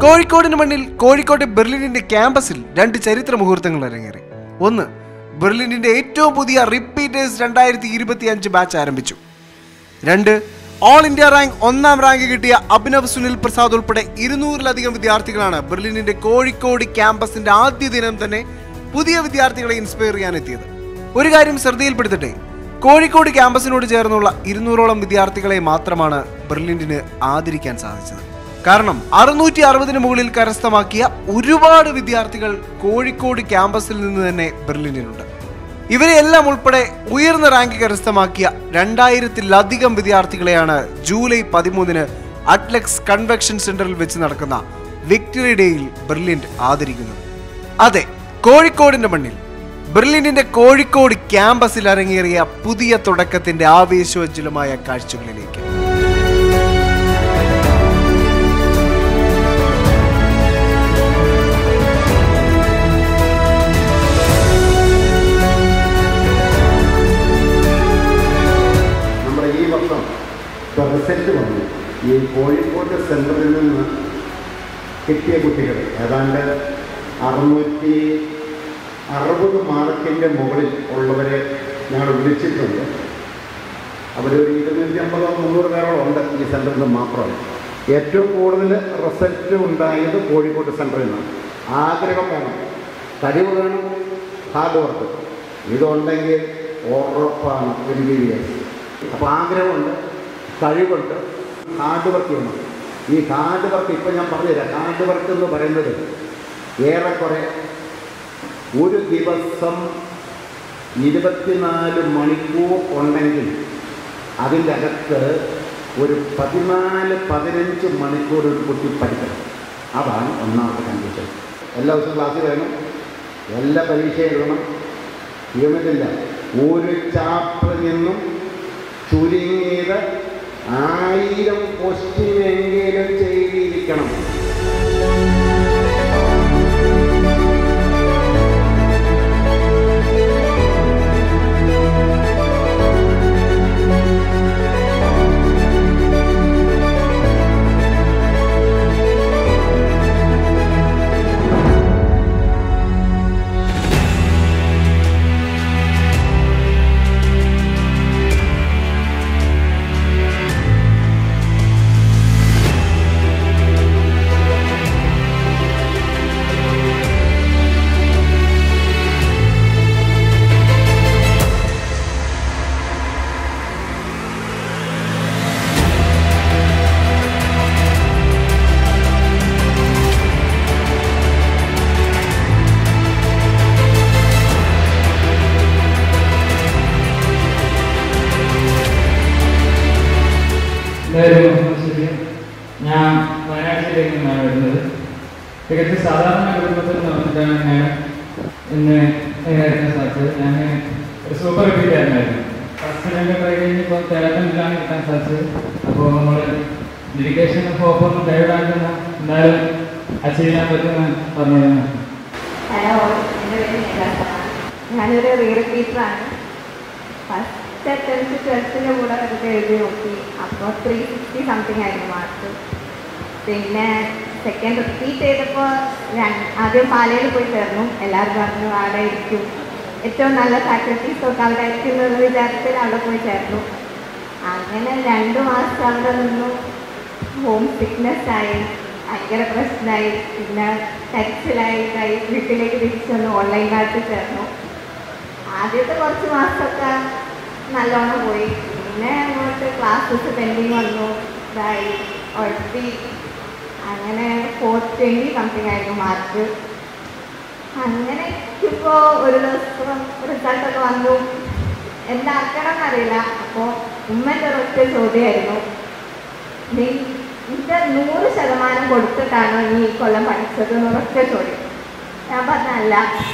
കോഴിക്കോടിന് മണ്ണിൽ കോഴിക്കോട്ടെ ബെർലിനിന്റെ ക്യാമ്പസിൽ രണ്ട് ചരിത്ര മുഹൂർത്തങ്ങൾ അരങ്ങേറി. ഒന്ന്, ബെർലിനിന്റെ ഏറ്റവും പുതിയ റിപ്പീറ്റേഴ്സ് 2025 ബാച്ച് ആരംഭിച്ചു. രണ്ട്, ഓൾ ഇന്ത്യ റാങ്ക് 1ാം റാങ്ക് കിട്ടിയ അഭിനവ് സുനിൽ പ്രസാദ് ഉൾപ്പെടെ 200-ലധികം വിദ്യാർത്ഥികളാണ് ബെർലിനിന്റെ കോഴിക്കോട് ക്യാമ്പസിന്റെ ആദ്യ ദിനം തന്നെ പുതിയ വിദ്യാർത്ഥികളെ ഇൻസ്പയർ ചെയ്യാനെത്തിയത്. ഒരു കാര്യം ശ്രദ്ധയിൽപ്പെടുത്തട്ടെ, കോഴിക്കോട് ക്യാമ്പസിനോട് ചേർന്നുള്ള 200ഓളം വിദ്യാർത്ഥികളെ മാത്രമാണ് ബെർലിനിന് ആദരിക്കാൻ സാധിച്ചത്. കാരണം 660-ന് മുകളിൽ കരസ്ഥമാക്കിയ ഒരുപാട് വിദ്യാർത്ഥികൾ കോഴിക്കോട് ക്യാമ്പസിൽ നിന്ന് തന്നെ ബെർലിനിലുണ്ട്. ഇവരെല്ലാം ഉൾപ്പെടെ ഉയർന്ന റാങ്ക് കരസ്ഥമാക്കിയ 2000-ലധികം വിദ്യാർത്ഥികളെയാണ് ജൂലൈ 13-ന് അറ്റ്ലക്സ് കൺവെൻഷൻ സെന്ററിൽ വെച്ച് നടക്കുന്ന വിക്ടറി ഡേയിൽ ബെർലിൻ ആദരിക്കുന്നത്. അതെ, കോഴിക്കോടിന്റെ മണ്ണിൽ ബെർലിനിന്റെ കോഴിക്കോട് ക്യാമ്പസിൽ അരങ്ങേറിയ പുതിയ തുടക്കത്തിന്റെ ആവേശോജ്വലമായ കാഴ്ചകളിലേക്ക്. നമ്മുടെ ഈ വർഷം റിസൾട്ട് വന്നു. ഈ കോഴിക്കോട് സെൻറ്ററിൽ നിന്ന് കിട്ടിയ കുട്ടികൾ ഏതാണ്ട് 660 മാർക്കിൻ്റെ മുകളിൽ ഉള്ളവരെ ഞങ്ങൾ വിളിച്ചിട്ടുണ്ട്. അവരൊരു 250-300 പേരോളം ഉണ്ട് ഈ സെൻറ്ററിൽ നിന്ന് മാത്രമല്ല. ഏറ്റവും കൂടുതൽ റിസൾട്ട് ഉണ്ടായത് കോഴിക്കോട് സെൻറ്ററിൽ നിന്നാണ്. ആഗ്രഹം വേണം, കഴിവ് വേണം, ഹാർഡ് വർക്ക് ഇതുണ്ടെങ്കിൽ ഉറപ്പാണ് ഒരു വിജയം. അപ്പോൾ ആഗ്രഹമുണ്ട്, കഴിവുണ്ട്, ഹാർഡ് വർക്ക് ചെയ്യണം. ഈ ഹാർഡ് വർക്ക് ഇപ്പം ഞാൻ പറഞ്ഞുതരാം. ഹാർഡ് വർക്ക് എന്ന് പറയുന്നത് ഏറെക്കുറെ ഒരു ദിവസം 24 മണിക്കൂർ ഉണ്ടെങ്കിൽ അതിൻ്റെ അകത്ത് ഒരു 14-15 മണിക്കൂർ ഒരു കുട്ടി പഠിക്കണം. അതാണ് ഒന്നാമത്തെ കണ്ടീഷൻ. എല്ലാ ദിവസവും ക്ലാസ്സിൽ വേണം, എല്ലാ പരീക്ഷ എഴുതണം. തീർന്നിട്ടില്ല, ഒരു ചാപ്റ്ററിൽ നിന്നും ചുരുങ്ങിയത് 1000 ക്വസ്റ്റ്യനെങ്കിലും ചെയ്തിരിക്കണം. ഞാൻ വയനാട് ജില്ലയിൽ നിന്നാണ് വരുന്നത്. തികച്ചും സാധാരണ കുടുംബത്തിൽ നിന്നിട്ടാണ് ഞാൻ ഇന്ന് നേരിടാൻ സാധിച്ചത്. ഞാൻ ഒരു സൂപ്പർ റിപ്പീറ്റ് ആയിരുന്നു. ഫസ്റ്റ് രണ്ട് ട്രൈ കഴിഞ്ഞ് ഇപ്പോൾ തിരക്കിലാണ് കിട്ടാൻ സാധിച്ചത്. അപ്പോൾ നമ്മൾ ഡെഡിക്കേഷനും ഹോപ്പൊന്നും കൈവിടാണ്ടെന്ന് എന്തായാലും അച്ചീവ് ചെയ്യാൻ പറ്റുമെന്ന് പറഞ്ഞിരുന്നു. ഹലോ, എൻ്റെ പേര് നിരാശാണ്. ഞാനൊരു റീ റിപ്പീറ്ററാണ്. ഫസ്റ്റ് അറ്റംപ്റ്റ് 12ൻ്റെ കൂടെ വെറുതെ എഴുതി നോക്കി. അപ്പോൾ 360 സംതിങ് ആയിരുന്നു മാർക്ക്. പിന്നെ സെക്കൻഡ് റിപ്പീറ്റ് ചെയ്തപ്പോൾ ആദ്യം പാലയിൽ പോയി ചേർന്നു. എല്ലാവരും പറഞ്ഞു അവിടെ ഇരിക്കും, ഏറ്റവും നല്ല ഫാക്കൽറ്റീസൊക്കെ അവിടെ ഇരിക്കുന്നത് വിചാരിച്ചിട്ട് അവിടെ പോയി ചേർന്നു. അങ്ങനെ 2 മാസം അവിടെ നിന്നു. ഹോം സിക്നെസ്സായി, ഭയങ്കര പ്രശ്നമായി. പിന്നെ ടെക്സ്റ്റിലായി വീട്ടിലേക്ക് തിരിച്ചു വന്ന് ഓൺലൈൻ ക്ലാസ്സിൽ ചേർന്നു. ആദ്യത്തെ കുറച്ച് മാസമൊക്കെ നല്ലോണം പോയി. പിന്നെ അങ്ങോട്ട് ക്ലാസ്സസ് പെൻഡിങ് വന്നു, ഇതായി ഉഴപ്പി. അങ്ങനെ 420 സംതിങ് ആയിരുന്നു മാർക്ക്. അങ്ങനെ ഇപ്പോൾ ഒരു ദിവസം റിസൾട്ടൊക്കെ വന്നു. എന്താക്കണം എന്നറിയില്ല. അപ്പോൾ ഉമ്മൻ്റെ ഒരൊറ്റ ചോദ്യമായിരുന്നു, നിന്റെ 100% കൊടുത്തിട്ടാണോ നീ ഈ കൊല്ലം പഠിച്ചത് എന്നൊരൊറ്റ ചോദ്യം. ഞാൻ പറഞ്ഞല്ല,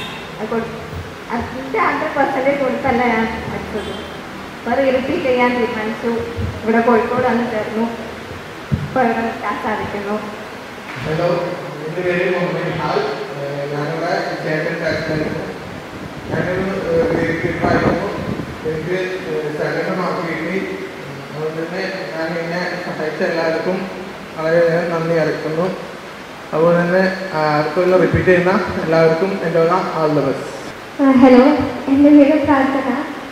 അതിൻ്റെ 100% കൊടുത്തല്ല ഞാൻ പഠിച്ചത്. അപ്പോൾ റിപ്പീറ്റ് ചെയ്യാൻ തീരുമാനിച്ചു. ഇവിടെ കോഴിക്കോട് വന്ന് ചേർന്നു. ഇപ്പോൾ ഇവിടെ നിൽക്കാൻ സാധിക്കുന്നു. ഹലോ, എൻ്റെ പേര് മുഹമ്മദ് ഹാൽ. ഞാനിവിടെ ചേട്ടൻ ടാക്സായിരുന്നു. ഞാനൊരു റിപ്പീറ്ററായിരുന്നു. എനിക്ക് 2 മാർക്ക് കിട്ടി. അതുകൊണ്ട് തന്നെ ഞാൻ എന്നെ സഹായിച്ച എല്ലാവർക്കും വളരെയധികം നന്ദി അറിയിക്കുന്നു. അതുപോലെ തന്നെ ആർക്കും റിപ്പീറ്റ് ചെയ്യുന്ന എല്ലാവർക്കും എൻ്റെ ആൾ ദ ബെസ്റ്റ്. ഹലോ, എൻ്റെ പേര് പ്രാർത്ഥന.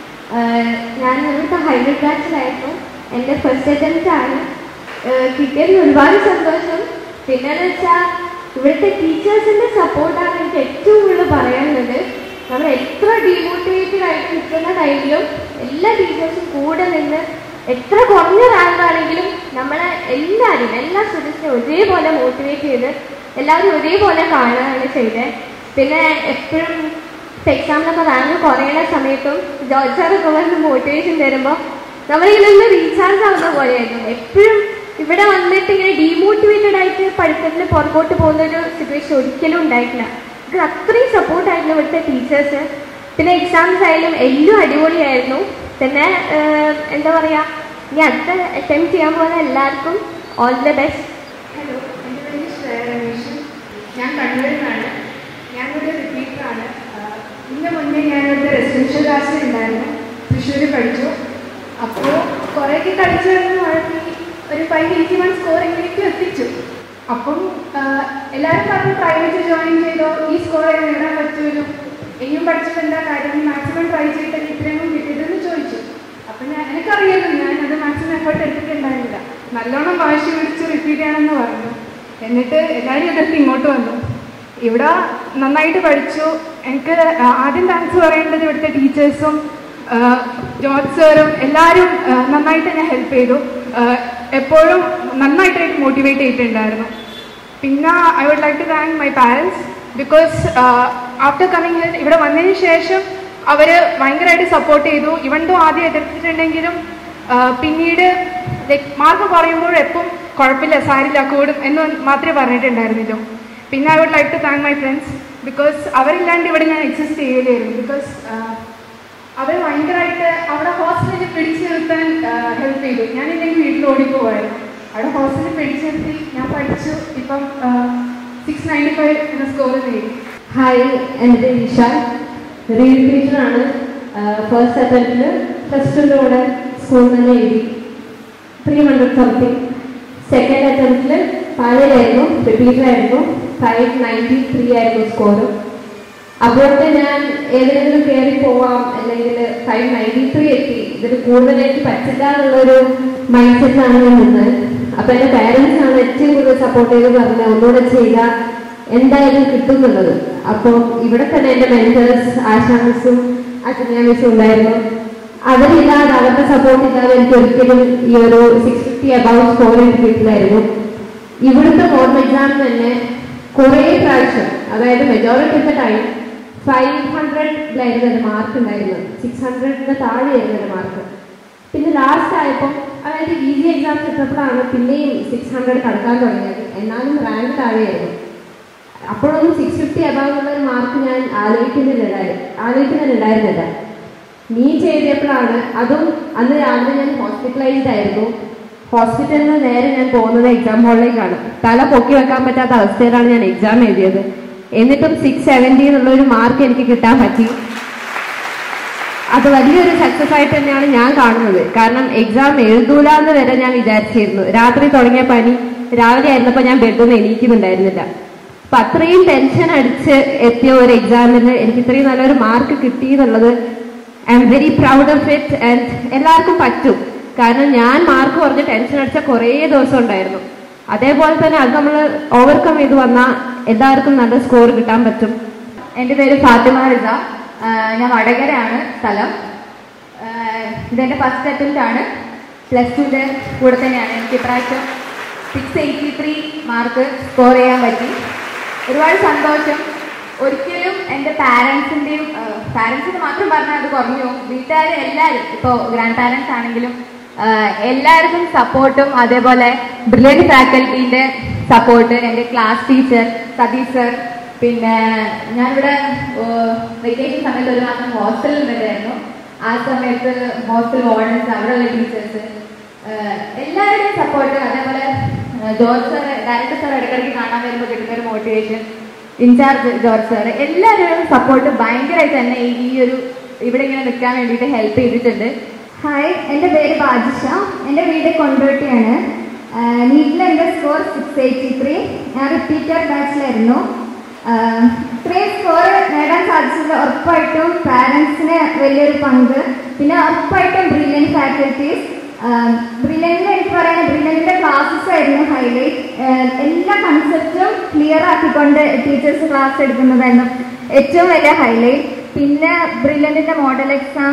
ഞാൻ ഇവിടുത്തെ ഹൈബ്രിഡ് ബാച്ചിലായിരുന്നു. എൻ്റെ ഫസ്റ്റ് അറ്റംപ്റ്റ് ആണ്. കിട്ടിയതിൽ ഒരുപാട് സന്തോഷം. പിന്നെയെന്ന് വെച്ചാൽ ഇവിടുത്തെ ടീച്ചേഴ്സിൻ്റെ സപ്പോർട്ടാണ് എനിക്ക് ഏറ്റവും കൂടുതൽ പറയാനുള്ളത്. നമ്മൾ എത്ര ഡീമോട്ടിവേറ്റഡ് ആയിട്ട് നിൽക്കുന്ന ടൈമിലും എല്ലാ ടീച്ചേഴ്സും കൂടെ നിന്ന് എത്ര കുറഞ്ഞ റാങ്ക് ആണെങ്കിലും നമ്മളെ എല്ലാവരും എല്ലാ സ്റ്റുഡൻസിനെയും ഒരേപോലെ മോട്ടിവേറ്റ് ചെയ്ത് എല്ലാവരും ഒരേപോലെ കാണുകയാണ് ചെയ്തത്. പിന്നെ എപ്പോഴും എക്സാമിനൊക്കെ റാങ്ക് കുറയുന്ന സമയത്തും ജോർജ് സാറൊക്കെ വന്ന് മോട്ടിവേഷൻ തരുമ്പോൾ നമ്മളിങ്ങനെ റീചാർജ് ആവുന്ന പോലെയായിരുന്നു. എപ്പോഴും ഇവിടെ വന്നിട്ട് ഇങ്ങനെ ഡീമോട്ടിവേറ്റഡ് ആയിട്ട് പഠിത്തത്തിൽ പുറകോട്ട് പോകുന്നൊരു സിറ്റുവേഷൻ ഒരിക്കലും ഉണ്ടായിട്ടില്ല. ഇത് അത്രയും സപ്പോർട്ടായിരുന്നു ഇവിടുത്തെ ടീച്ചേഴ്സ്. പിന്നെ എക്സാംസ് ആയാലും എല്ലാം അടിപൊളിയായിരുന്നു. പിന്നെ എന്താ പറയുക, ഇനി അടുത്ത അറ്റംപ്റ്റ് ചെയ്യാൻ പോകുന്ന എല്ലാവർക്കും ഓൾ ദ ബെസ്റ്റ്. ഹലോ, എൻ്റെ പേര് ശ്രേയ രമേശൻ. ഞാൻ കണ്ണൂരിൽ നിന്നാണ്. ഞാനൊരു റിപ്പീറ്ററാണ്. ഇതിന് മുന്നേ ഞാനൊരു റെസിഡൻഷ്യൽ ക്ലാസ്സിൽ ഉണ്ടായിരുന്നു. തൃശ്ശൂർ പഠിച്ചു. അപ്പോൾ കുറേയൊക്കെ കളിച്ചു വരുന്ന വഴക്കി ഒരു 581 സ്കോർ എങ്ങനെയൊക്കെ എത്തിച്ചു. അപ്പം എല്ലാവരും പറഞ്ഞു പ്രൈവറ്റ് ജോയിൻ ചെയ്തോ, ഈ സ്കോർ നേടാൻ പറ്റുമല്ലോ, ഇനിയും പഠിച്ചിട്ട് എന്താ കാര്യം, മാക്സിമം ട്രൈ ചെയ്തിട്ട് ഇത്രയും കിട്ടിയതെന്ന് ചോദിച്ചു. അപ്പം എനിക്കറിയാമല്ലോ ഞാനത് മാക്സിമം എഫേർട്ട് എടുത്തിട്ടുണ്ടായിരുന്നില്ല. നല്ലോണം വാശി പിടിച്ച് റിപ്പീറ്റ് ചെയ്യണമെന്ന് പറഞ്ഞു. എന്നിട്ട് എല്ലാവരും എതിർത്ത് ഇങ്ങോട്ട് വന്നു. ഇവിടെ നന്നായിട്ട് പഠിച്ചു. എനിക്ക് ആദ്യം താങ്ക്സ് പറയേണ്ടത് ഇവിടുത്തെ ടീച്ചേഴ്സും ജോർജ് സാറും എല്ലാവരും നന്നായിട്ട് എന്നെ ഹെൽപ്പ് ചെയ്തു. എപ്പോഴും നന്നായിട്ടായിട്ട് മോട്ടിവേറ്റ് ചെയ്തിട്ടുണ്ടായിരുന്നു. പിന്നെ I would like to thank my parents because after coming here ഇവിടെ വന്നതിന് ശേഷം അവർ ഭയങ്കരമായിട്ട് സപ്പോർട്ട് ചെയ്തു. ഇവണ്ടോ ആദ്യം എതിർത്തിട്ടുണ്ടെങ്കിലും പിന്നീട് മാർക്ക് കുറയുമ്പോൾ എപ്പം കുഴപ്പമില്ല, സാരില്ല, കൂടും എന്ന് മാത്രമേ പറഞ്ഞിട്ടുണ്ടായിരുന്നില്ലോ. പിന്നെ I would like to thank my friends because അവരില്ലാണ്ട് ഇവിടെ ഞാൻ എക്സിസ്റ്റ് ചെയ്യില്ലായിരുന്നു. ബിക്കോസ് അവർ ഭയങ്കരമായിട്ട് അവിടെ ഹോസ്റ്റലിൽ പിടിച്ചു നിർത്താൻ ഹെൽപ്പ് ചെയ്തു. ഞാനില്ലെങ്കിൽ വീട്ടിൽ ഓടിപ്പോവായിരുന്നു. അവിടെ ഹോസ്റ്റലിൽ പിടിച്ചു നിർത്തി ഞാൻ പഠിച്ചു. ഇപ്പം 695 എന്ന സ്കോർ നേടി. ഹായ്, എൻ്റെ പേര് വിശാൽ. റീ റിപ്പീറ്ററാണ്. ഫസ്റ്റ് അറ്റംപ്റ്റിൽ +2 കൂടെ സ്കൂളിൽ തന്നെ എഴുതി 300 സംതിങ്. സെക്കൻഡ് അറ്റംപ്റ്റിൽ പാലയിലായിരുന്നു, റിപ്പീറ്ററായിരുന്നു. 593 ആയിരുന്നു സ്കോറ്. അപ്പോഴത്തെ ഞാൻ ഏതെങ്കിലും കയറി പോവാം അല്ലെങ്കിൽ 593 എത്തി, ഇതിൽ കൂടുതലേക്ക് പറ്റില്ല എന്നുള്ളൊരു മൈൻഡ് സെറ്റാണ് ഞാൻ നിന്നത്. അപ്പം എൻ്റെ പാരൻസാണ് ഏറ്റവും കൂടുതൽ സപ്പോർട്ട് ചെയ്ത് പറഞ്ഞത് ഒന്നുകൂടെ ചെയ്താൽ എന്തായാലും കിട്ടും എന്നുള്ളത്. അപ്പോൾ ഇവിടെ തന്നെ എൻ്റെ മെൻറ്റേഴ്സ് ആശാ മിസ്സും അച്ഛനാ മിസ്സും ഉണ്ടായിരുന്നു. അവരില്ലാതെ, അവരുടെ സപ്പോർട്ട് ഇല്ലാതെ എനിക്ക് ഒരിക്കലും ഈ ഒരു 650 അബൌവ് സ്കോർ കിട്ടില്ലായിരുന്നു. ഇവിടുത്തെ മോഡൽ എക്സാമിന് തന്നെ കുറേ പ്രാവശ്യം, അതായത് majority of the time 500 mark ഉണ്ടായിരുന്നു. 600 താഴെയായിരുന്നു എൻ്റെ മാർക്ക്. പിന്നെ ലാസ്റ്റ് ആയപ്പോൾ, അതായത് ഈസി എക്സാം കിട്ടപ്പോഴാണ് പിന്നെയും 600 കടക്കാൻ തുടങ്ങിയത്. എന്നാലും റാങ്ക് താഴെയായിരുന്നു. അപ്പോഴൊന്നും 650 അബവ് എന്നുള്ളൊരു മാർക്ക് ഞാൻ ആലോചിക്കുന്നുണ്ടായിരുന്നില്ല. നീറ്റ് എഴുതിയപ്പോഴാണ്, അതും അന്ന് രാവിലെ ഞാൻ ഹോസ്പിറ്റലൈസ്ഡ് ആയിരുന്നു. ഹോസ്പിറ്റലിൽ നിന്ന് നേരെ ഞാൻ പോകുന്നത് എക്സാം ഹാളിലേക്കാണ്. തല പൊക്കി വെക്കാൻ പറ്റാത്ത അവസ്ഥയിലാണ് ഞാൻ എക്സാം എഴുതിയത്. എന്നിട്ടും 670 എന്നുള്ളൊരു മാർക്ക് എനിക്ക് കിട്ടാൻ പറ്റി. അത് വലിയൊരു സക്സസ് ആയിട്ട് തന്നെയാണ് ഞാൻ കാണുന്നത്. കാരണം എക്സാം എഴുതൂല എന്ന് വരെ ഞാൻ വിചാരിച്ചിരുന്നു. രാത്രി തുടങ്ങിയ പനി രാവിലെ ആയിരുന്നപ്പോൾ ഞാൻ ബെഡിൽ നിന്ന് എണീക്കുന്നുണ്ടായിരുന്നില്ല. അപ്പം അത്രയും ടെൻഷൻ അടിച്ച് എത്തിയ ഒരു എക്സാമിൽ എനിക്ക് ഇത്രയും നല്ലൊരു മാർക്ക് കിട്ടി എന്നുള്ളത് I am very proud of it. And എല്ലാവർക്കും പറ്റും. കാരണം ഞാൻ മാർക്ക് കുറഞ്ഞ് ടെൻഷൻ അടിച്ച കുറേ ദിവസം ഉണ്ടായിരുന്നു. അതേപോലെ തന്നെ അത് നമ്മൾ ഓവർകം ചെയ്ത് വന്നാൽ എല്ലാവർക്കും നല്ല സ്കോർ കിട്ടാൻ പറ്റും. എൻ്റെ പേര് ഫാത്തിമ റിസ. ഞാൻ വടകരയാണ് സ്ഥലം. ഇതെൻ്റെ ഫസ്റ്റ് അറ്റംപ്റ്റ് ആണ്. +2ൻ്റെ കൂടെ തന്നെയാണ്. എനിക്ക് ഇപ്രാവശ്യം 683 മാർക്ക് സ്കോർ ചെയ്യാൻ പറ്റി. ഒരുപാട് സന്തോഷം. ഒരിക്കലും എൻ്റെ പാരൻസിന് മാത്രം പറഞ്ഞാൽ അത് കുറഞ്ഞു. വീട്ടുകാർ എല്ലാവരും, ഇപ്പോൾ ഗ്രാൻഡ് പാരൻസ് ആണെങ്കിലും എല്ലാവർക്കും സപ്പോർട്ടും, അതേപോലെ ബ്രില്യൻറ്റ് ഫാക്കൽറ്റീൻ്റെ സപ്പോർട്ട്, എൻ്റെ ക്ലാസ് ടീച്ചർ സതീഷ് സർ, പിന്നെ ഞാനിവിടെ വെക്കേഷൻ സമയത്ത് ഒരു മാസം ഹോസ്റ്റലിൽ നിന്നിട്ടായിരുന്നു. ആ സമയത്ത് ഹോസ്റ്റൽ വാർഡൻസ്, അവിടെയുള്ള ടീച്ചേഴ്സ്, എല്ലാവരുടെയും സപ്പോർട്ട്, അതേപോലെ ജോർജ് സാർ, ഡയറക്ടർ സാർ ഇടയ്ക്കിടയ്ക്ക് കാണാൻ വരുമ്പോൾ കിട്ടുന്നൊരു മോട്ടിവേഷൻ, ഇൻചാർജ് ജോർജ് സാർ, എല്ലാവരുടെയും സപ്പോർട്ട് ഭയങ്കരമായിട്ട് തന്നെ ഈ ഒരു ഇവിടെ ഇങ്ങനെ നിൽക്കാൻ വേണ്ടിയിട്ട് ഹെൽപ്പ് ചെയ്തിട്ടുണ്ട്. ഹായ്, എൻ്റെ പേര് ബാജിഷ. എൻ്റെ വീട് കൊണ്ടോട്ടിയാണ്. നീറ്റിൽ എൻ്റെ സ്കോർ 683. ഞാൻ റിപ്പീറ്റർ ബാച്ചിലായിരുന്നു. ഇത്രയും സ്കോർ നേടാൻ സാധിച്ചതിൽ ഉറപ്പായിട്ടും പാരൻസിന് വലിയൊരു പങ്ക്, പിന്നെ ഉറപ്പായിട്ടും ബ്രില്യൻറ്റ് ഫാക്കൽറ്റീസ്. ബ്രില്യൻറ്റിൽ എനിക്ക് പറയാൻ ബ്രില്യൻറ്റിൻ്റെ ക്ലാസ്സസ് ആയിരുന്നു ഹൈലൈറ്റ്. എല്ലാ കൺസെപ്റ്റും ക്ലിയർ ആക്കിക്കൊണ്ട് ടീച്ചേഴ്സ് ക്ലാസ് എടുക്കുന്നതായിരുന്നു ഏറ്റവും വലിയ ഹൈലൈറ്റ്. പിന്നെ ബ്രില്യൻറ്റിൻ്റെ മോഡൽ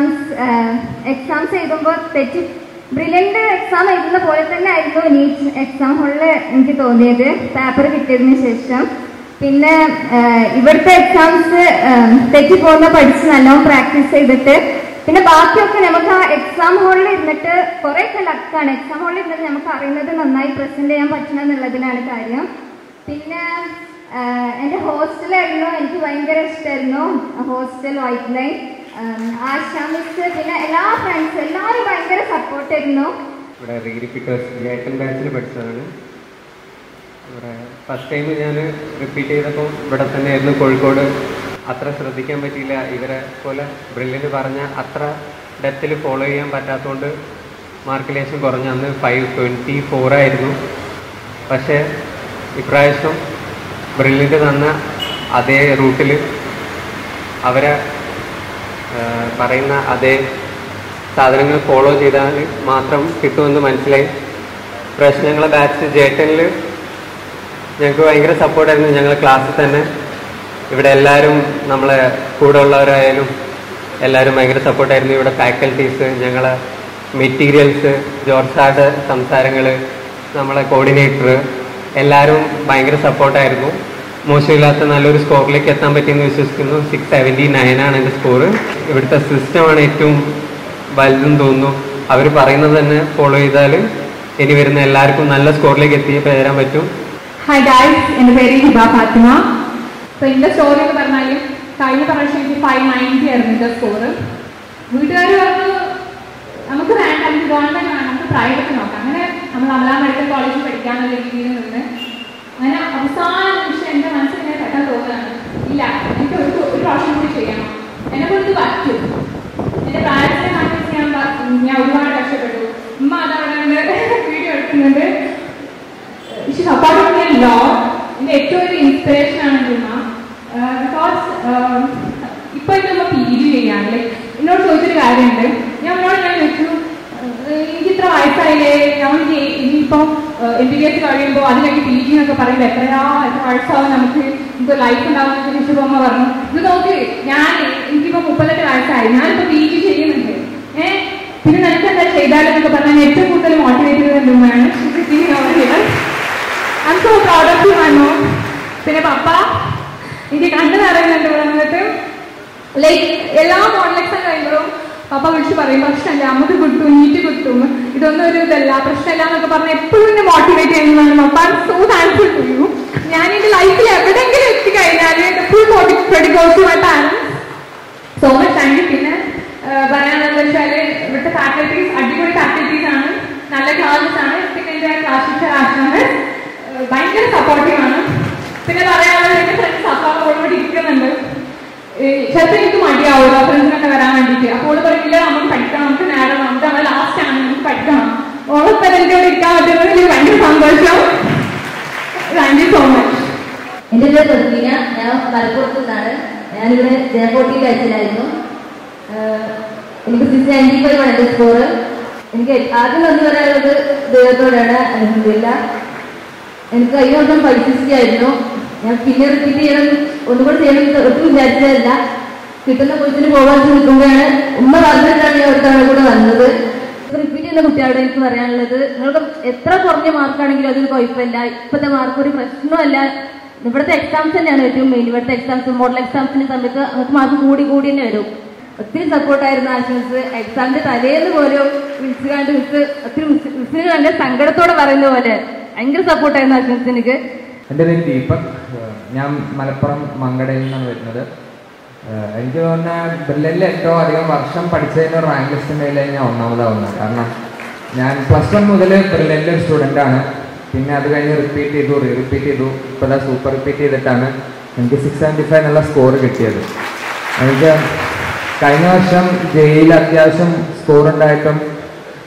എക്സാംസ് എഴുതുമ്പോൾ ബ്രില്യൻറ്റ് എക്സാം എഴുതുന്ന പോലെ തന്നെ ആയിരുന്നു നീറ്റ് എക്സാം ഹോളിൽ എനിക്ക് തോന്നിയത് പേപ്പർ കിട്ടിയതിന് ശേഷം. പിന്നെ ഇവിടുത്തെ എക്സാംസ് തെറ്റിപ്പോകുന്ന പഠിച്ച് നല്ലോണം പ്രാക്ടീസ് ചെയ്തിട്ട് പിന്നെ ബാക്കിയൊക്കെ നമുക്ക് ആ എക്സാം ഹോളിൽ ഇരുന്നിട്ട് കുറേയൊക്കെ ലക്കാണ്. എക്സാം ഹോളിൽ ഇരുന്നിട്ട് നമുക്ക് അറിയുന്നത് നന്നായി പ്രസന്റ് ചെയ്യാൻ പറ്റണം എന്നുള്ളതിനാണ് കാര്യം. പിന്നെ എൻ്റെ ഹോസ്റ്റലായിരുന്നു, എനിക്ക് ഭയങ്കര ഇഷ്ടമായിരുന്നു hostel white line. Asha miss പിന്നെ എല്ലാ ഫ്രണ്ട്സ് എല്ലാവരും ഭയങ്കര സപ്പോർട്ടായിരുന്നു. ഇവിടെ റിപ്പീറ്റേഴ്സ് ജേട്ടൻ ബാച്ചിൽ പഠിച്ചതാണ്. ഇവിടെ ഫസ്റ്റ് ടൈം ഞാൻ റിപ്പീറ്റ് ചെയ്തപ്പോൾ ഇവിടെ തന്നെയായിരുന്നു കോഴിക്കോട്. അത്ര ശ്രദ്ധിക്കാൻ പറ്റിയില്ല. ഇവരെ പോലെ ബ്രില്യൻ്റ് പറഞ്ഞ അത്ര ഡെപ്തിൽ ഫോളോ ചെയ്യാൻ പറ്റാത്തതുകൊണ്ട് മാർക്ക് ലേശം കുറഞ്ഞ. അന്ന് 524 ആയിരുന്നു. പക്ഷേ ഇപ്രാവശ്യം ബ്രില്യൻ്റ് തന്ന അതേ റൂട്ടിൽ അവരെ പറയുന്ന അതേ സാധനങ്ങൾ ഫോളോ ചെയ്താൽ മാത്രം കിട്ടുമെന്ന് മനസ്സിലായി. പ്രശ്നങ്ങളെ ബാച്ച് ജേട്ടനിൽ ഞങ്ങൾക്ക് ഭയങ്കര സപ്പോർട്ടായിരുന്നു. ഞങ്ങൾ ക്ലാസ്സിൽ തന്നെ ഇവിടെ എല്ലാവരും നമ്മളെ കൂടെ ഉള്ളവരായാലും എല്ലാവരും ഭയങ്കര സപ്പോർട്ടായിരുന്നു. ഇവിടെ ഫാക്കൽറ്റീസ്, ഞങ്ങളെ മെറ്റീരിയൽസ്, ജോർജ് സാറിൻ്റെ സംസാരങ്ങൾ, നമ്മളെ കോർഡിനേറ്റർ എല്ലാവരും ഭയങ്കര സപ്പോർട്ടായിരുന്നു. മോശമില്ലാത്ത നല്ലൊരു സ്കോറിലേക്ക് എത്താൻ പറ്റിയെന്ന് വിശ്വസിക്കുന്നു. 679 ആണ് എൻ്റെ സ്കോർ. ഇവിടുത്തെ സിസ്റ്റമാണ് ഏറ്റവും വലുതെന്ന് തോന്നുന്നു. അവർ പറയുന്നത് തന്നെ ഫോളോ ചെയ്താൽ ഇനി വരുന്ന എല്ലാവർക്കും നല്ല സ്കോറിലേക്ക് എത്തിച്ചേരാൻ പറ്റും. ഹായ് ഗായ്സ്, എൻ്റെ പേര് ഹിബ ഫാത്തിമ. അപ്പോൾ എൻ്റെ സ്റ്റോറി എന്ന് പറഞ്ഞാൽ കഴിഞ്ഞ പ്രാവശ്യം എനിക്ക് 590 ആയിരുന്നു എൻ്റെ സ്കോറ്. വീട്ടുകാർ പറഞ്ഞു നമുക്ക് വേണ്ട, നമുക്ക് ഗവൺമെൻറ് വേണം, നമുക്ക് പ്രൈവറ്റ് നോക്കാം. അങ്ങനെ നമ്മൾ അമല മെഡിക്കൽ കോളേജിൽ പഠിക്കാനുള്ള രീതിയിൽ നിന്ന് അങ്ങനെ അവസാന നിമിഷം എൻ്റെ മനസ്സിൽ ഇങ്ങനെ പെട്ടെന്ന് തോന്നുകയാണ്, ഇല്ല എനിക്ക് ഒരു പ്രാവശ്യം കൂടി ചെയ്യണം, എന്നെ കൊണ്ട് പറ്റും. എൻ്റെ പ്രായത്തിനെ കൺവിൻസ് ഞാൻ ഒരുപാട് കഷ്ടപ്പെട്ടു. ഉമ്മ അതവിടെ വീഡിയോ എടുക്കുന്നുണ്ട്. ലോ എൻ്റെ ഏറ്റവും വലിയ ഇൻസ്പിറേഷനാണ് എൻ്റെ ഉമ്മ. ബിക്കോസ് ഇപ്പോൾ എൻ്റെ ഉമ്മ PG ചെയ്യാറില്ലേ. എന്നോട് ചോദിച്ചൊരു കാര്യമുണ്ട്. ഞാൻ ചോദിച്ചു, എനിക്ക് ഇത്ര വയസ്സായില്ലേ, ഞാൻ ഇനിയിപ്പം MBBS കഴിയുമ്പോൾ അത് കഴിഞ്ഞ് PG എന്നൊക്കെ പറയുമ്പോൾ എത്ര വയസ്സാവും നമുക്ക് ലൈഫ് ഉണ്ടാവുന്ന ചോദിച്ചപ്പോൾ അമ്മ പറഞ്ഞു, ഇത് നോക്ക് എനിക്കിപ്പോൾ 38 വയസ്സായി, ഞാനിപ്പോൾ PG ചെയ്യുന്നുണ്ട്, പിന്നെ നിനക്ക് എന്താ ചെയ്താലെന്നൊക്കെ പറഞ്ഞാൽ ഏറ്റവും കൂടുതൽ മോട്ടിവേറ്റ് ചെയ്തത് എൻ്റെ ഉമ്മയാണ്. I'm so proud of you, Manu. പിന്നെ പപ്പ എനിക്ക് കണ്ടു നിറയുന്നുണ്ട് ഇവിടെ വന്നിട്ട്. ലൈക്ക് എല്ലാ മോഡൽ എക്സാം കഴിയുമ്പോഴും പപ്പ വിളിച്ച് പറയും, പ്രശ്നമല്ല, നമുക്ക് കിട്ടും, നീറ്റ് കിട്ടും, ഇതൊന്നും ഒരു ഇതല്ല, പ്രശ്നമല്ല എന്നൊക്കെ പറഞ്ഞാൽ എപ്പോഴും എന്നെ മോട്ടിവേറ്റ് ചെയ്യുന്നതാണ് പപ്പ. I am so thankful to you. ഞാൻ എൻ്റെ ലൈഫിൽ എവിടെയെങ്കിലും എത്തിക്കഴിഞ്ഞാൽ full credit goes to my parents. So much thank you. പിന്നെ പറയാനുള്ളത് വെച്ചാൽ ഇവിടുത്തെ ഫാക്കൽറ്റീസ് അടിപൊളി ഫാക്കൽറ്റീസ് ആണ്, നല്ല ക്ലാസസ് ആണ്. പിന്നെ എൻ്റെ ക്ലാസ് ടീച്ചർ ആശാണ് ഭയങ്കര സപ്പോർട്ടീവാണ്. പിന്നെ പറയാനുള്ളത് എൻ്റെ ഫ്രണ്ട്സ് സപ്പോർട്ടോടുകൂടി ഇരിക്കുന്നുണ്ട്. ചിലപ്പോൾ എനിക്ക് മടിയാവുമല്ലോ ഫ്രണ്ട്സിനൊക്കെ വരാൻ വേണ്ടിയിട്ട്. അപ്പോൾ പറയില്ല നമുക്ക് പഠിക്കണം, നമുക്ക് നേടണം, നമുക്ക് നമ്മൾ ലാസ്റ്റ് ആണ്, നമുക്ക് പഠിക്കണം. ഓളിപ്പോൾ എൻ്റെ കൂടെ ഇരിക്കാൻ പറ്റുന്നത് എനിക്ക് ഭയങ്കര സന്തോഷം. Thank you so much. എൻ്റെ പേര് പ്രതീന, ഞാൻ മലപ്പുറത്ത് നിന്നാണ്. ഞാനിവിടെ ജയക്കോട്ടി ബാച്ചിലായിരുന്നു. എനിക്ക് 695 ആണ് എൻ്റെ സ്കോറ്. എനിക്ക് ആദ്യം വന്നു പറയാനുള്ളത് ദൈവത്തോടാണ്. അൽഹംദുലില്ലാ. എനിക്ക് കഴിഞ്ഞ വർഷം 560 ആയിരുന്നു. ഞാൻ പിന്നെ റിപ്പീറ്റ് ചെയ്യണം, ഒന്നുകൂടെ ചെയ്യണം ഒട്ടും വിചാരിച്ചതല്ല. കിട്ടുന്ന കോഴ്സിന് പോകാൻ നിൽക്കുമ്പോഴാണ് ഉമ്മ പറഞ്ഞിട്ടാണ് ഞാൻ ഒരു തവണ കൂടെ വന്നത്. റിപ്പീറ്റ് ചെയ്യുന്ന കുട്ടികളോട് എനിക്ക് പറയാനുള്ളത്, നിങ്ങൾക്ക് എത്ര കുറഞ്ഞ മാർക്കാണെങ്കിലും അതൊരു കുഴപ്പമില്ല. ഇപ്പോഴത്തെ മാർക്ക് ഒരു പ്രശ്നമല്ല. ഇവിടുത്തെ എക്സാംസ് തന്നെയാണ് ഏറ്റവും മെയിൻ. ഇവിടുത്തെ എക്സാംസ് മോഡൽ എക്സാംസിന്റെ സമയത്ത് നമുക്ക് മാർക്ക് കൂടി തന്നെ വരും. ഒത്തിരി സപ്പോർട്ടായിരുന്നു ആശംസ്. എക്സാമിന്റെ തലേന്ന് പോലും വിളിച്ചു കണ്ട് ഒത്തിരി മിസ്സിന് നല്ല സങ്കടത്തോടെ പറയുന്ന പോലെ ഭയങ്കര സപ്പോർട്ടായിരുന്നു ആശംസ എനിക്ക്. എൻ്റെ പേര് ദീപക്, ഞാൻ മലപ്പുറം മങ്കടയിൽ നിന്നാണ് വരുന്നത്. എനിക്ക് തോന്നുന്ന ബ്രില്യൻ്റിൽ ഏറ്റവും അധികം വർഷം പഠിച്ചതിൻ്റെ റാങ്ക് ലിസ്റ്റിൻ്റെ ഞാൻ ഒന്നാമതാവുന്നത്. കാരണം ഞാൻ +1 മുതൽ ബ്രില്യൻ്റിൽ ഒരു സ്റ്റുഡൻ്റാണ്. പിന്നെ അത് കഴിഞ്ഞ് റിപ്പീറ്റ് ചെയ്തു. ഇപ്പോൾ സൂപ്പർ റിപ്പീറ്റ് ചെയ്തിട്ടാണ് എനിക്ക് 675 എന്നുള്ള സ്കോർ കിട്ടിയത്. എനിക്ക് കഴിഞ്ഞ വർഷം ജെയിൽ അത്യാവശ്യം സ്കോർ ഉണ്ടായിട്ടും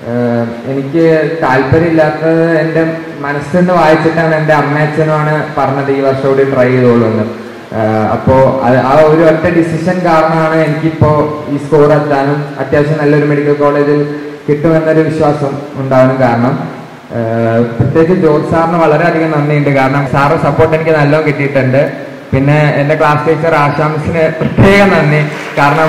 എനിക്ക് താല്പര്യമില്ലാത്തത് എൻ്റെ മനസ്സിൽ നിന്ന് വായിച്ചിട്ടാണ് എൻ്റെ അമ്മയച്ഛനുമാണ് പറഞ്ഞത് ഈ വർഷം കൂടി ട്രൈ ചെയ്തോളൂ എന്ന്. അപ്പോൾ ആ ഒരു ഒറ്റ ഡിസിഷൻ കാരണമാണ് എനിക്കിപ്പോൾ ഈ സ്കോർ എത്താനും അത്യാവശ്യം നല്ലൊരു മെഡിക്കൽ കോളേജിൽ കിട്ടുമെന്നൊരു വിശ്വാസം ഉണ്ടാവാനും കാരണം. പ്രത്യേകിച്ച് ജോർജ് സാറിന് വളരെയധികം നന്ദിയുണ്ട്. കാരണം സാറ് സപ്പോർട്ട് എനിക്ക് നല്ലോണം കിട്ടിയിട്ടുണ്ട്. പിന്നെ എൻ്റെ ക്ലാസ് ടീച്ചർ ആശാംസിന് പ്രത്യേകം നന്ദി. കാരണം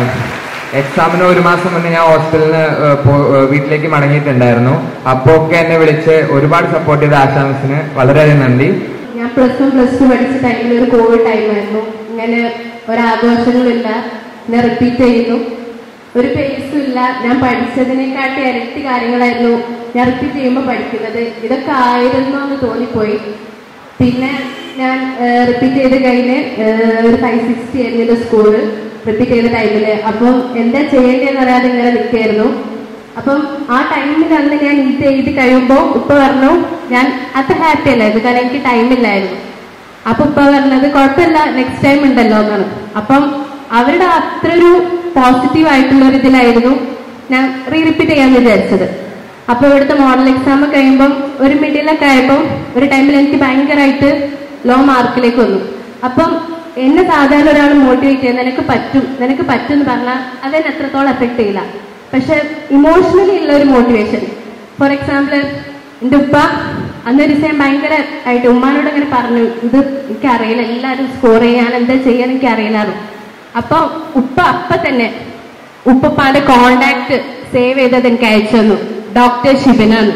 എക്സാമിന് 1 മാസം മുന്നേ ഞാൻ ഹോസ്റ്റലിൽ നിന്ന് വീട്ടിലേക്ക് മടങ്ങിയിട്ടുണ്ടായിരുന്നു. അപ്പോൾ ഒക്കെ എന്നെ വിളിച്ച് ഒരുപാട് സപ്പോർട്ട് ചെയ്ത ആശാംസിന് വളരെയധികം നന്ദി. ഞാൻ +1 +2 പഠിച്ച ടൈമിൽ ഒരു കോവിഡ് ടൈമായിരുന്നു. ഇങ്ങനെ ഒരാഘോഷങ്ങളില്ല, ഞാൻ റിപ്പീറ്റ് ചെയ്യുന്നു, ഒരു പേസും ഇല്ല. ഞാൻ പഠിച്ചതിനെക്കാട്ടി ഇരട്ടി കാര്യങ്ങളായിരുന്നു ഞാൻ റിപ്പീറ്റ് ചെയ്യുമ്പോൾ പഠിക്കുന്നത്. ഇതൊക്കെ ആയിരുന്നു എന്ന് തോന്നിപ്പോയി. പിന്നെ ഞാൻ റിപ്പീറ്റ് ചെയ്ത് കഴിഞ്ഞ് ഒരു 560 ആയിരുന്നു സ്കോറ് റിപ്പീറ്റ് ചെയ്ത ടൈമിൽ. അപ്പം എന്താ ചെയ്യേണ്ടതെന്ന് അറിയാതെ ഇങ്ങനെ നിൽക്കുകയായിരുന്നു. അപ്പം ആ ടൈമിൽ അന്ന് ഞാൻ നീറ്റ് എഴുതി കഴിയുമ്പോൾ ഉപ്പ പറഞ്ഞു, ഞാൻ അത്ര ഹാപ്പി അല്ലായിരുന്നു കാരണം എനിക്ക് ടൈമില്ലായിരുന്നു. അപ്പൊ ഉപ്പ പറഞ്ഞത് കുഴപ്പമില്ല, നെക്സ്റ്റ് ടൈം ഉണ്ടല്ലോ എന്നാണ്. അപ്പം അവരുടെ അത്ര ഒരു പോസിറ്റീവ് ആയിട്ടുള്ള ഒരു ഇതിലായിരുന്നു ഞാൻ റിപ്പീറ്റ് ചെയ്യാന്ന് വിചാരിച്ചത്. അപ്പൊ ഇവിടുത്തെ മോഡൽ എക്സാം കഴിയുമ്പം ഒരു മിഡിലൊക്കെ ആയപ്പോൾ ഒരു ടൈമിൽ എനിക്ക് ഭയങ്കരമായിട്ട് ലോ മാർക്കിലേക്ക് വന്നു. അപ്പം എന്നെ സാധാരണ ഒരാൾ മോട്ടിവേറ്റ് ചെയ്യുന്നത് നിനക്ക് പറ്റും എന്ന് പറഞ്ഞാൽ അതെന്നെ എത്രത്തോളം എഫക്ട് ചെയ്യില്ല. പക്ഷെ ഇമോഷണലി ഉള്ള ഒരു മോട്ടിവേഷൻ, ഫോർ എക്സാമ്പിൾ എൻ്റെ ഉപ്പ അന്നൊരു ദിവസം ഭയങ്കര ആയിട്ട് ഉമ്മാനോട് ഇങ്ങനെ പറഞ്ഞു, ഇത് എനിക്കറിയില്ല, എല്ലാവരും സ്കോർ ചെയ്യാൻ എന്താ ചെയ്യാൻ എനിക്കറിയില്ലായിരുന്നു. അപ്പൊ ഉപ്പ തന്നെ ഉപ്പപ്പാന്റെ കോണ്ടാക്ട് സേവ് ചെയ്തത് എനിക്ക് അയച്ചു തന്നു, ഡോക്ടർ ഷിബിനാണ്.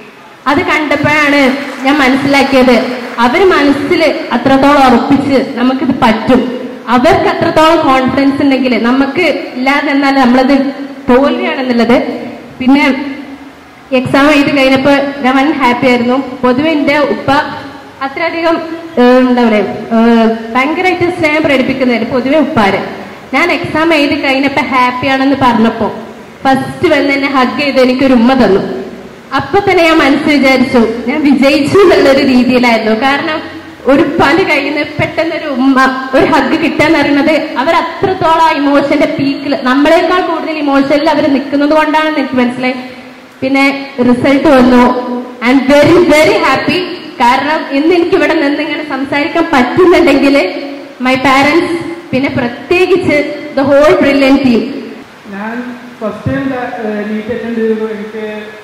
അത് കണ്ടപ്പോഴാണ് ഞാൻ മനസ്സിലാക്കിയത് അവർ മനസ്സിൽ അത്രത്തോളം ഉറപ്പിച്ച് നമുക്കിത് പറ്റും, അവർക്ക് അത്രത്തോളം കോൺഫിഡൻസ് ഉണ്ടെങ്കിൽ നമുക്ക് ഇല്ലാതെ എന്നാൽ നമ്മളത് തോൽവിയാണെന്നുള്ളത്. പിന്നെ എക്സാം എഴുതി കഴിഞ്ഞപ്പോൾ ഞാൻ വൻ ഹാപ്പി ആയിരുന്നു. പൊതുവെ എൻ്റെ ഉപ്പ അത്രയധികം എന്താ പറയുക ഭയങ്കരമായിട്ട് സ്നേഹം പ്രകടിപ്പിക്കുന്നതായിരുന്നു പൊതുവെ ഉപ്പാര്. ഞാൻ എക്സാം എഴുതി കഴിഞ്ഞപ്പോൾ ഹാപ്പിയാണെന്ന് പറഞ്ഞപ്പോൾ ഫസ്റ്റ് വന്ന് എന്നെ ഹഗ് ചെയ്ത് എനിക്കൊരു ഉമ്മ തന്നു. അപ്പൊ തന്നെ ഞാൻ മനസ്സിൽ വിചാരിച്ചു ഞാൻ വിജയിച്ചു എന്നുള്ളൊരു രീതിയിലായിരുന്നു. കാരണം ഒരു ഉപ്പാന്റെ കയ്യിൽ നിന്ന് പെട്ടെന്നൊരു ഉമ്മ ഒരു ഹഗ് കിട്ടാന്ന് പറയുന്നത് അവർ അത്രത്തോളം ആ ഇമോഷന്റെ പീക്കിൽ നമ്മളെക്കാൾ കൂടുതൽ ഇമോഷനിൽ അവർ നിൽക്കുന്നത് കൊണ്ടാണെന്ന് എനിക്ക് മനസ്സിലായി. പിന്നെ റിസൾട്ട് വന്നു. I am very very happy. കാരണം ഇന്ന് എനിക്ക് ഇവിടെ നിന്ന് ഇങ്ങനെ സംസാരിക്കാൻ പറ്റുന്നുണ്ടെങ്കിൽ മൈ പാരന്റ്സ്, പിന്നെ പ്രത്യേകിച്ച് ദ ഹോൾ ബ്രില്യൻ ടീം. ഞാൻ ഫസ്റ്റ് ടൈം നീറ്റ് അറ്റൻഡ് ചെയ്തപ്പോൾ എനിക്ക്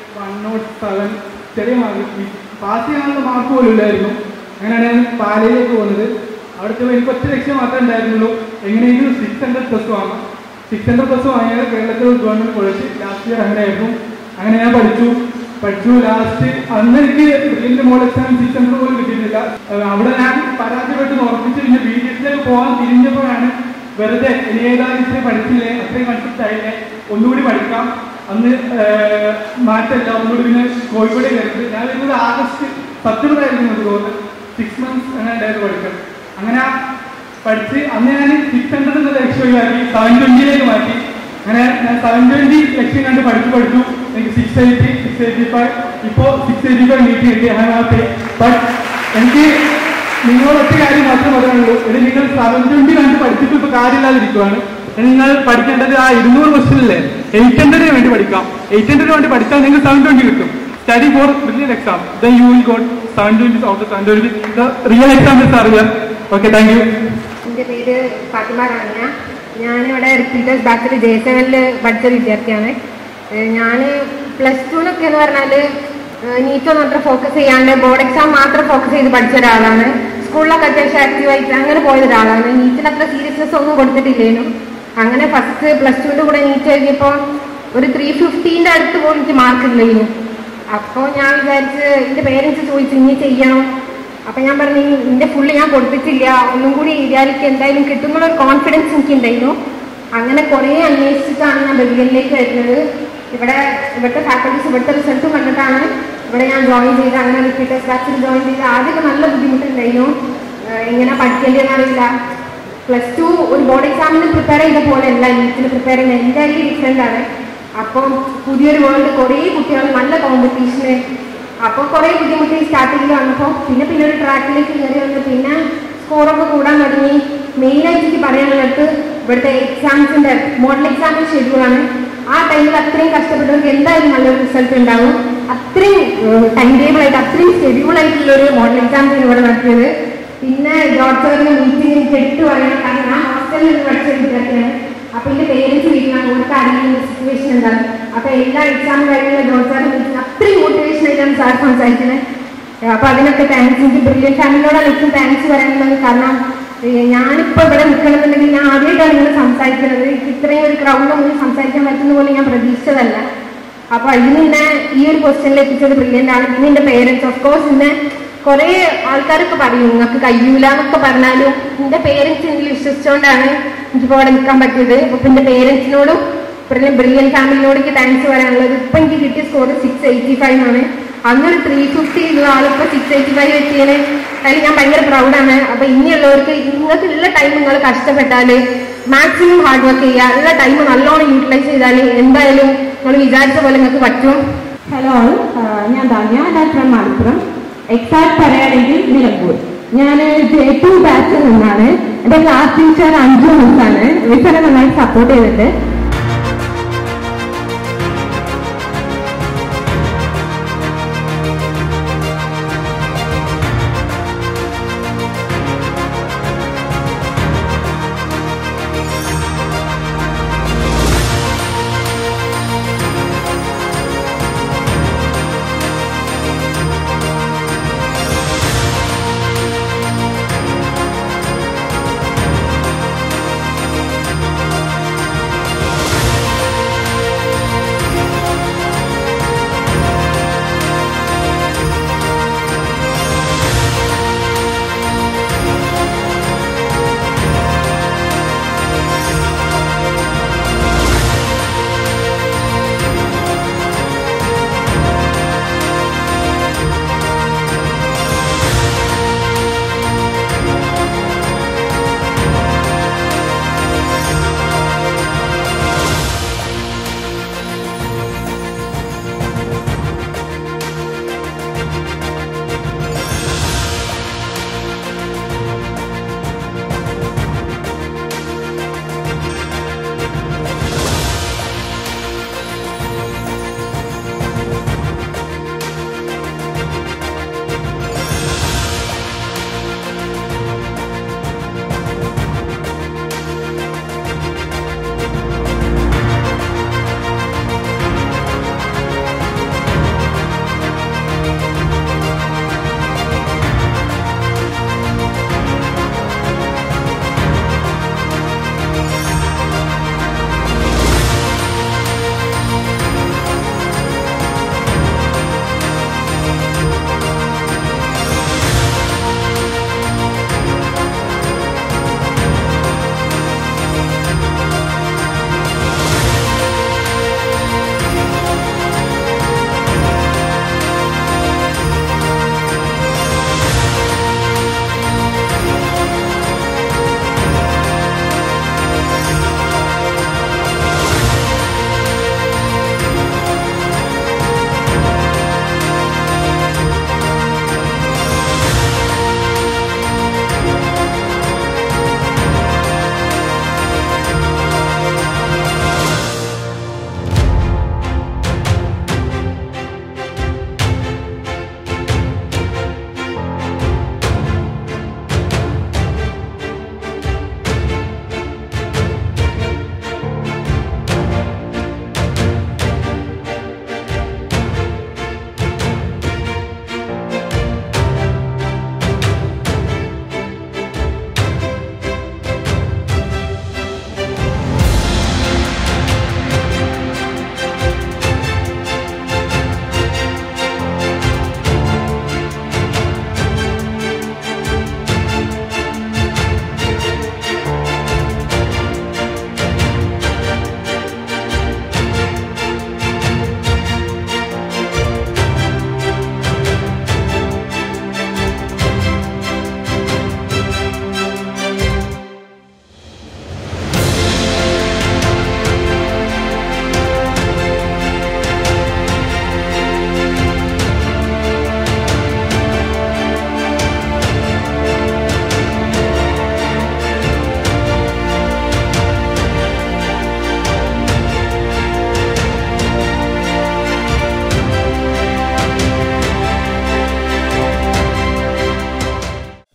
107 ചെറിയ മാർക്ക്, പാസ് ചെയ്യാനുള്ള മാർക്ക് പോലും ഇല്ലായിരുന്നു. അങ്ങനെയാണ് ഞാൻ പാലയിലേക്ക് പോകുന്നത്. അവിടുത്തെ എനിക്ക് 1 ലക്ഷം മാത്രമേ ഉണ്ടായിരുന്നുള്ളൂ. എങ്ങനെയെങ്കിലും 600+ വാങ്ങാം. 600+ വാങ്ങിയാൽ കേരളത്തിൽ ഗവൺമെന്റ് കോളേജ് ലാസ്റ്റ് ഇയർ അങ്ങനെയായിരുന്നു. അങ്ങനെ ഞാൻ പഠിച്ചു. ലാസ്റ്റ് അന്ന് എനിക്ക് ബ്രില്യന്റ് മോഡൽ എക്സാം 600 പോലും കിട്ടിയിട്ടില്ല. അവിടെ ഞാൻ പരാജയപ്പെട്ട് ഉറപ്പിച്ച് പിന്നെ BTSലേക്ക് പോകാൻ തിരിഞ്ഞപ്പോഴാണ് വെറുതെ ഇനി ഏതായാലും ഇത്രയും പഠിച്ചില്ലേ, അത്രയും കൺസെപ്റ്റ് ആയില്ലേ, ഒന്നുകൂടി പഠിക്കാം, അന്ന് മാറ്റല്ല, ഒന്നുകൂടി പിന്നെ കോഴിക്കോട് കയറി. ഞാൻ വരുന്നത് ആഗസ്റ്റ് 10 തോന്നുന്നു. 6 months അങ്ങനെ ഉണ്ടായിരുന്നു പഠിക്കണം. അങ്ങനെ പഠിച്ച് അന്ന് ഞാൻ 600 എന്ന ലക്ഷ്യം ഒഴിവാക്കി 720 മാറ്റി. അങ്ങനെ ഞാൻ 720 ലക്ഷ്യം കണ്ട് പഠിച്ചു. എനിക്ക് 680, 685, ഇപ്പോൾ 685 നീട്ടി കിട്ടി. ബട്ട് എനിക്ക് നിങ്ങളോട് ഒറ്റ കാര്യം മാത്രമേ പറയാനുള്ളൂ, ഇത് നിങ്ങൾ 720 കണ്ട് പഠിച്ചിട്ട് ഇപ്പോൾ കാര്യമില്ലാതിരിക്കുവാണ്. നിങ്ങൾ പഠിക്കേണ്ടത് ആ 200 ക്വസ്റ്റ്യനില്ലേ 800 വേണ്ടി പഠിക്കാം. 800 വേണ്ടി പഠിച്ചാൽ നിങ്ങൾക്ക് 720 കിട്ടും. Study for real exam, then you will got 720 out of 720. The real exam is here. Okay, thank you. എൻ്റെ പേര് ഫാത്തിമ റാണിയ. ഞാനിവിടെ റിപ്പീറ്റേഴ്സ് ബാച്ചിൽ JSL പഠിച്ച വിദ്യാർത്ഥിയാണ്. ഞാൻ +2 എന്ന് പറഞ്ഞാൽ നീറ്റൊന്നും അത്ര ഫോക്കസ് ചെയ്യാണ്ട് ബോർഡ് എക്സാം മാത്രം ഫോക്കസ് ചെയ്ത് പഠിച്ച ഒരാളാണ്. സ്കൂളിലൊക്കെ അത്യാവശ്യം ആക്റ്റീവായിട്ട് അങ്ങനെ പോയ ഒരാളാണ്. നീറ്റിന് അത്ര സീരിയസ്നെസ് ഒന്നും കൊടുത്തിട്ടില്ലേനു. അങ്ങനെ ഫസ്റ്റ് +2 കൂടെ നീറ്റ് എഴുതിയപ്പോൾ ഒരു 350 അടുത്ത് പോലും എനിക്ക് മാർക്ക് ഇല്ലേനു. അപ്പോൾ ഞാൻ വിചാരിച്ച് എൻ്റെ പേരൻസ് ചോദിച്ചു ഇനി ചെയ്യണം. അപ്പം ഞാൻ പറഞ്ഞു ഇതിൻ്റെ ഫുള്ള് ഞാൻ കൊടുത്തിട്ടില്ല, ഒന്നും കൂടി എഴുതിയാലേക്ക് എന്തായാലും കിട്ടുമ്പോഴൊരു കോൺഫിഡൻസ് എനിക്കുണ്ടായിരുന്നു. അങ്ങനെ കുറേ അന്വേഷിച്ചിട്ടാണ് ഞാൻ ബ്രില്യനിലേക്ക് വരുന്നത്. ഇവിടുത്തെ ഫാക്കൽറ്റീസ് ഇവിടുത്തെ റിസൾട്ട് കണ്ടിട്ടാണ് ഇവിടെ ഞാൻ ജോയിൻ ചെയ്ത്. അങ്ങനെ റിപ്പീറ്റേഴ്സ് ബാച്ചിൽ ജോയിൻ ചെയ്ത് ആദ്യമൊക്കെ നല്ല ബുദ്ധിമുട്ടുണ്ടായിരുന്നു, എങ്ങനെ പഠിക്കേണ്ടതെന്ന് അറിയില്ല. +2 ഒരു ബോർഡ് എക്സാമിന് പ്രിപ്പയർ ചെയ്ത പോലെയല്ല നീറ്റിന് പ്രിപ്പയർ ചെയ്യുന്നത്, എന്തായാലും ഡിഫറെൻ്റ് ആണ്. അപ്പം പുതിയൊരു വേൾഡ്, കുറേ കുട്ടികൾ, നല്ല കോമ്പറ്റീഷന്, അപ്പോൾ കുറേ ബുദ്ധിമുട്ടി സ്റ്റാർട്ടിങ്ങിൽ വന്നപ്പോൾ പിന്നെ ഒരു ട്രാക്കിലേക്ക് കയറി വന്ന് പിന്നെ സ്കോറൊക്കെ കൂടാൻ തുടങ്ങി. മെയിനായിട്ട് എനിക്ക് പറയാനുള്ളത് ഇവിടുത്തെ എക്സാംസിൻ്റെ മോഡൽ എക്സാമിൻ്റെ ഷെഡ്യൂളാണ്. ആ ടൈമിൽ അത്രയും കഷ്ടപ്പെട്ടവർക്ക് എന്തായാലും നല്ലൊരു റിസൾട്ട് ഉണ്ടാവും. അത്രയും ടൈം ടേബിൾ ആയിട്ട് അത്രയും ഷെഡ്യൂൾ ആയിട്ടുള്ള ഒരു മോഡൽ എക്സാംസ് ഇവിടെ നടത്തിയത്. പിന്നെ ജോർജ് സാറിന്റെ മീറ്റിംഗ് എനിക്ക് എടുത്തു പറയണം, കാരണം ഞാൻ ഹോസ്റ്റലിൽ നിന്ന് പഠിച്ച വിദ്യാർത്ഥിയാണ്. അപ്പൊ എന്റെ പേരൻസ് വീട്ടിലാണ്, അവർക്ക് അറിയുന്ന സിറ്റുവേഷൻ എന്താണ്. അപ്പൊ എല്ലാ എക്സാമും കഴിഞ്ഞുള്ള ജോർജ് സാറിന്റെ മീറ്റിംഗ് അത്രയും മോട്ടിവേഷൻ ആയിട്ടാണ് സാർ സംസാരിക്കുന്നത്. അപ്പൊ അതിനൊക്കെ താങ്ക്സ്. എനിക്ക് ബ്രില്യൻ ഫാമിലിയോടാണ് ഏറ്റവും താങ്ക്സ് പറയാനുള്ളത്. കാരണം ഞാനിപ്പോ ഇവിടെ നിൽക്കണമെന്നുണ്ടെങ്കിൽ ഞാൻ ആദ്യമായിട്ടാണ് ഇങ്ങനെ സംസാരിക്കുന്നത്. എനിക്ക് ഇത്രയും ഒരു ക്രൗഡിന്റെ മുന്നിൽ സംസാരിക്കാൻ പറ്റുന്ന പോലെ ഞാൻ പ്രതീക്ഷിച്ചതല്ല. അപ്പൊ അതിന് എന്നെ ഈ ഒരു ക്വസ്റ്റ്യനിൽ എത്തിച്ചത് ബ്രില്യൻ്റ് ആണ്. പിന്നെ എന്റെ പേരൻസ്, ഓഫ് കോഴ്സ് എന്നെ കുറെ ആൾക്കാരൊക്കെ പറയും നിങ്ങൾക്ക് കഴിയൂല എന്നൊക്കെ പറഞ്ഞാലും എന്റെ പേരൻസ് എന്നിൽ വിശ്വസിച്ചുകൊണ്ടാണ് എനിക്കിപ്പോൾ അവിടെ നിൽക്കാൻ പറ്റിയത്. അപ്പൊ എന്റെ പേരൻസിനോടും ബ്രില്യൻ ഫാമിലിനോട് എനിക്ക് താങ്ക്സ് പറയാനുള്ളത്. ഇപ്പൊ എനിക്ക് കിട്ടിയ സ്കോർ 685 ആണ്. അന്നൊരു 350 ഉള്ള ആളിപ്പോൾ 685 വെച്ചതിന് അതിൽ ഞാൻ ഭയങ്കര പ്രൗഡാണ്. അപ്പൊ ഇനിയുള്ളവർക്ക് നിങ്ങൾക്ക് ഉള്ള ടൈം നിങ്ങൾ കഷ്ടപ്പെട്ടാൽ മാക്സിമം ഹാർഡ് വർക്ക് ചെയ്യുക, ഉള്ള ടൈം നല്ലോണം യൂട്ടിലൈസ് ചെയ്താൽ എന്തായാലും നിങ്ങൾ വിചാരിച്ച പോലെ നിങ്ങൾക്ക് പറ്റും. ഹലോ, ഞാൻ ധാന്യ, ഞാൻ ഫ്രം മലപ്പുറം. എക്സാക്ട് പറയുകയാണെങ്കിൽ നിലമ്പൂർ. ഞാൻ J2 ബാച്ചിൽ നിന്നാണ്. എൻ്റെ ക്ലാസ് ടീച്ചർ 5 മിസ്സാണ്. മിസ്സനെ നന്നായി സപ്പോർട്ട് ചെയ്തിട്ട്.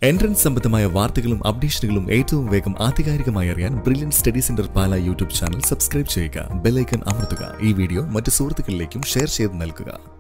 എൻട്രൻസ് സംബന്ധമായ വാർത്തകളും അപ്ഡേഷനുകളും ഏറ്റവും വേഗം ആധികാരികമായി അറിയാൻ brilliant study centre Pala YouTube channel subscribe ചെയ്യുക. ബെൽ ഐക്കൺ അമർത്തുക. ഈ വീഡിയോ മറ്റ് സുഹൃത്തുക്കളിലേക്കും ഷെയർ ചെയ്ത് നൽകുക.